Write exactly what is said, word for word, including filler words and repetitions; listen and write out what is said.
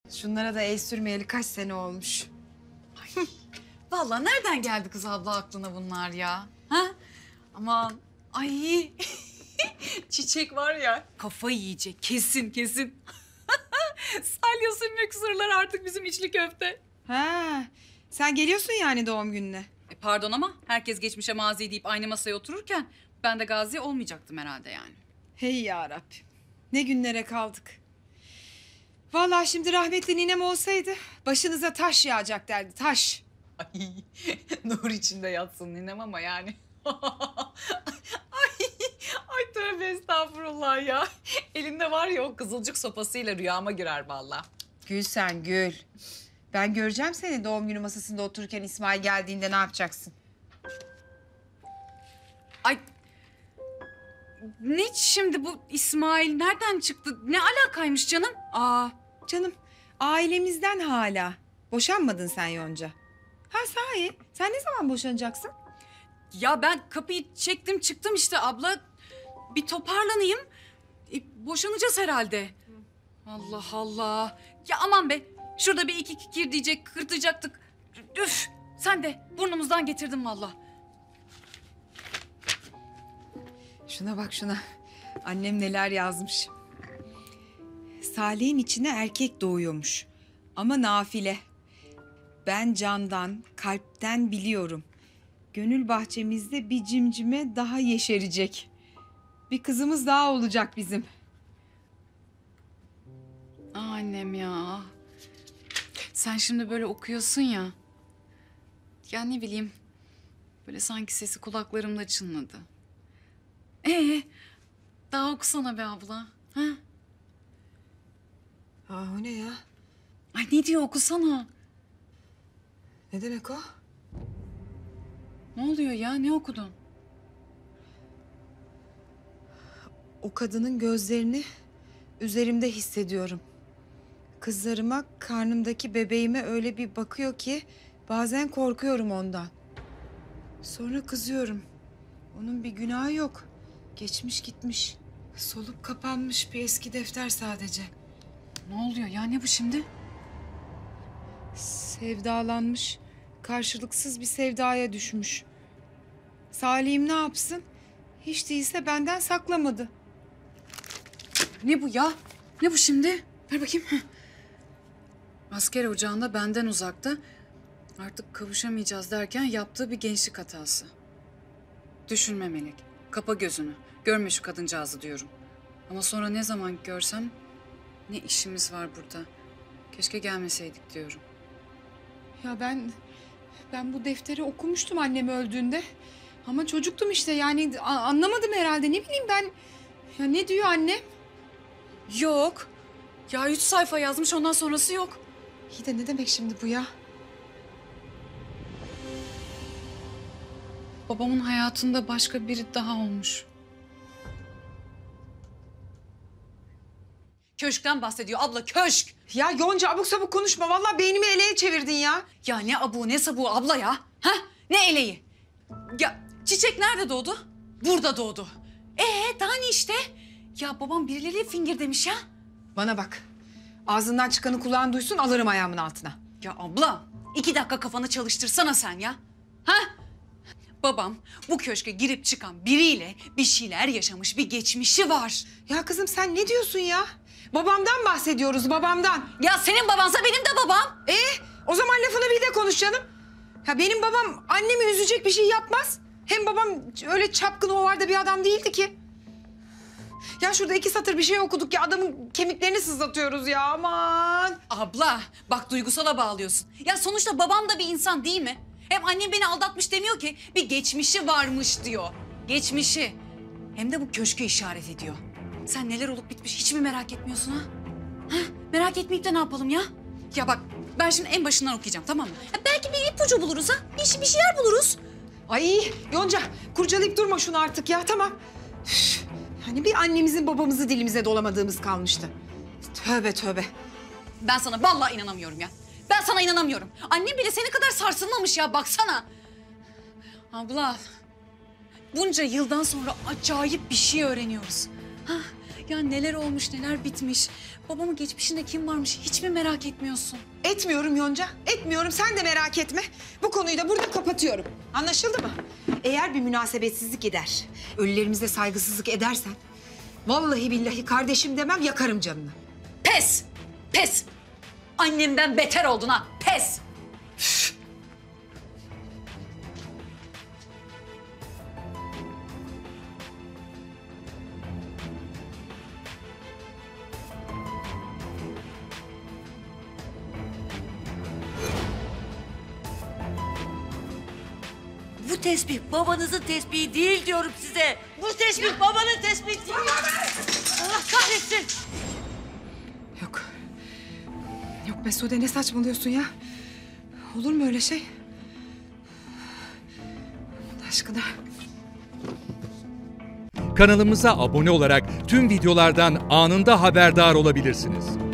Şunlara da el sürmeyeli kaç sene olmuş. Vallahi nereden geldi kız abla aklına bunlar ya? Ha? Aman ay çiçek var ya kafayı yiyecek kesin kesin. Salya sırlar artık bizim içli köfte. Ha, sen geliyorsun yani doğum gününe. E pardon ama herkes geçmişe mazi deyip aynı masaya otururken ben de gazi olmayacaktım herhalde yani. Hey ya Rabbim. Ne günlere kaldık. Vallahi şimdi rahmetli ninem olsaydı başınıza taş yağacak derdi, taş. Ay nur içinde yatsın ninem ama yani. ay, ay tövbe estağfurullah ya. Elinde var ya o kızılcık sopasıyla rüyama girer vallahi. Gül sen gül. Ben göreceğim seni doğum günü masasında otururken İsmail geldiğinde ne yapacaksın? Ay ne şimdi bu İsmail nereden çıktı? Ne alakaymış canım? Aa canım ailemizden hala. Boşanmadın sen Yonca. Ha sahi sen ne zaman boşanacaksın? Ya ben kapıyı çektim çıktım işte abla. Bir toparlanayım. E, boşanacağız herhalde. Allah Allah. Ya aman be. Şurada bir iki kikir diyecek, kırtacaktık. Üf. Sen de burnumuzdan getirdin vallahi. Şuna bak şuna. Annem neler yazmış. Salih'in içine erkek doğuyormuş. Ama nafile. Ben candan, kalpten biliyorum. Gönül bahçemizde bir cimcime daha yeşerecek. Bir kızımız daha olacak bizim. Aa, annem ya. Sen şimdi böyle okuyorsun ya. Ya ne bileyim. Böyle sanki sesi kulaklarımda çınladı. Ee, daha okusana be abla. Ha? Aa o ne ya? Ay ne diyor okusana. Ne demek o? Ne oluyor ya? Ne okudun? O kadının gözlerini üzerimde hissediyorum. Kızlarıma, karnımdaki bebeğime öyle bir bakıyor ki bazen korkuyorum ondan. Sonra kızıyorum. Onun bir günahı yok. Geçmiş gitmiş. Solup kapanmış bir eski defter sadece. Ne oluyor ya? Ne bu şimdi? Sevdalanmış. Karşılıksız bir sevdaya düşmüş. Salih'im ne yapsın? Hiç değilse benden saklamadı. Ne bu ya? Ne bu şimdi? Ver bakayım. Heh. Asker ocağında benden uzakta artık kavuşamayacağız derken yaptığı bir gençlik hatası. Düşünme Melek. Kapa gözünü. Görme şu kadıncağızı diyorum. Ama sonra ne zaman görsem ne işimiz var burada. Keşke gelmeseydik diyorum. Ya ben ben bu defteri okumuştum annem öldüğünde. Ama çocuktum işte yani a- anlamadım herhalde. Ne bileyim ben. Ya ne diyor annem? Yok. Ya üç sayfa yazmış ondan sonrası yok. İyi de ne demek şimdi bu ya? Babamın hayatında başka biri daha olmuş. Köşkten bahsediyor abla, köşk. Ya Yonca abuk sabuk konuşma. Vallahi beynimi eleğe çevirdin ya. Ya ne abu ne sabu abla ya. Ha? Ne eleği? Ya Çiçek nerede doğdu? Burada doğdu. Ee daha ne işte? Ya babam birileriyle fingir demiş ya. Bana bak. Ağzından çıkanı kulağın duysun alırım ayağımın altına. Ya abla iki dakika kafanı çalıştırsana sen ya. Ha? Babam bu köşke girip çıkan biriyle bir şeyler yaşamış, bir geçmişi var. Ya kızım sen ne diyorsun ya? Babamdan bahsediyoruz babamdan. Ya senin babansa benim de babam. Ee, o zaman lafını bil de konuş canım. Ya benim babam annemi üzecek bir şey yapmaz. Hem babam öyle çapkın hovarda bir adam değildi ki. Ya şurada iki satır bir şey okuduk ya adamın kemiklerini sızlatıyoruz ya aman. Abla bak duygusala bağlıyorsun. Ya sonuçta babam da bir insan değil mi? Hem annem beni aldatmış demiyor ki bir geçmişi varmış diyor. Geçmişi. Hem de bu köşkü işaret ediyor. Sen neler olup bitmiş hiç mi merak etmiyorsun ha? Ha? Merak etmeyip de ne yapalım ya? Ya bak ben şimdi en başından okuyacağım tamam mı? Ya belki bir ipucu buluruz ha. Bir, bir şeyler buluruz. Ay Yonca kurcalayıp durma şunu artık ya tamam. Üf, hani bir annemizin babamızı dilimize dolamadığımız kalmıştı. Tövbe tövbe. Ben sana vallahi inanamıyorum ya. Ben sana inanamıyorum. Annem bile seni kadar sarsılmamış ya baksana. Abla bunca yıldan sonra acayip bir şey öğreniyoruz. Ha? Ya neler olmuş, neler bitmiş. Babamın geçmişinde kim varmış hiç mi merak etmiyorsun? Etmiyorum Yonca, etmiyorum. Sen de merak etme. Bu konuyu da burada kapatıyorum. Anlaşıldı mı? Eğer bir münasebetsizlik eder, ölülerimize saygısızlık edersen... ...vallahi billahi kardeşim demem, yakarım canını. Pes! Pes! Annemden beter oldun ha. Pes! Bu tesbih babanızın tesbihi değil diyorum size. Bu tesbih babanın tesbihi değil. Allah kahretsin. Yok. Yok Mesude, ne saçmalıyorsun ya? Olur mu öyle şey? Allah aşkına. Kanalımıza abone olarak tüm videolardan anında haberdar olabilirsiniz.